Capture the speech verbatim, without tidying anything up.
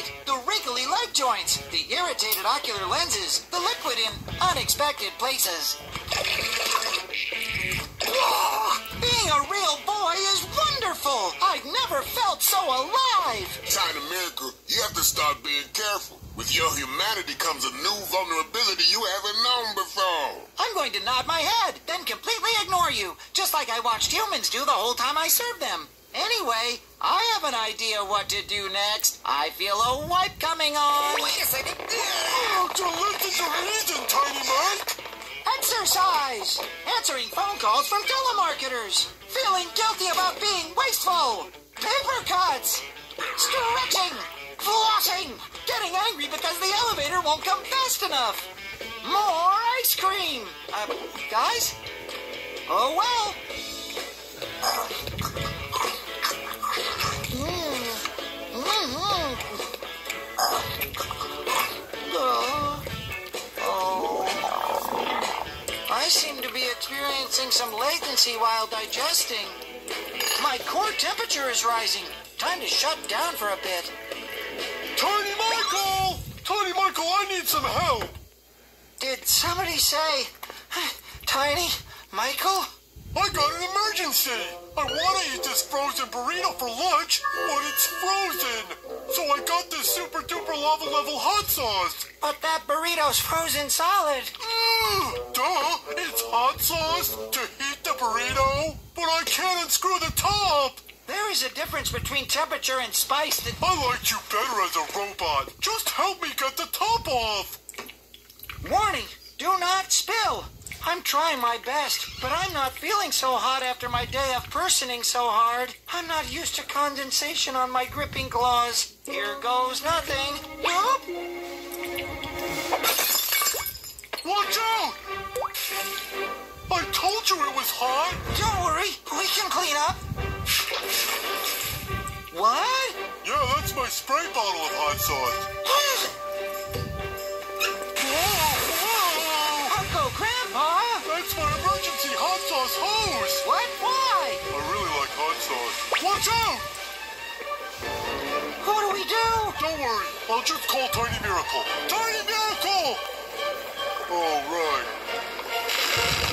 right. The wrinkly leg joints, the irritated ocular lenses, the liquid in unexpected places. Being a real boy is wonderful. I've never felt so alive. Tiny Miracle, you have to start being careful. With your humanity comes a new vulnerability you haven't known before. I'm going to nod my head, then completely ignore you, just like I watched humans do the whole time I served them. Anyway, I have an idea what to do next. I feel a wipe coming on. Wait a second. Oh, to listen to reason, Tiny Mike. Exercise! Answering phone calls from telemarketers. Feeling guilty about being wasteful. Paper cuts. Stretching. Flossing. Getting angry because the elevator won't come fast enough. More ice cream. Uh, guys? Oh, well. Mm. Mm-hmm. Oh. Oh. I seem to be experiencing some latency while digesting. My core temperature is rising. Time to shut down for a bit. Tiny Michael! Tiny Michael, I need some help. Did somebody say, Tiny Michael? I got an emergency. I want to eat this frozen burrito for lunch, but it's frozen. So I got this super duper lava level hot sauce. But that burrito's frozen solid. Mmm, duh, it's hot sauce to heat the burrito, but I can't unscrew the top. There is a difference between temperature and spice that... I like you better as a robot. Just help me get the top off. Warning, do not spill. I'm trying my best, but I'm not feeling so hot after my day of personing so hard. I'm not used to condensation on my gripping claws. Here goes nothing. Whoop. Watch out! I told you it was hot. Don't worry, we can clean up. What? Yeah, that's my spray bottle of hot sauce. Uncle Grandpa! That's my emergency hot sauce hose. What? Why? I really like hot sauce. Watch out! What do we do? Don't worry, I'll just call Tiny Miracle. Tiny Miracle! All right.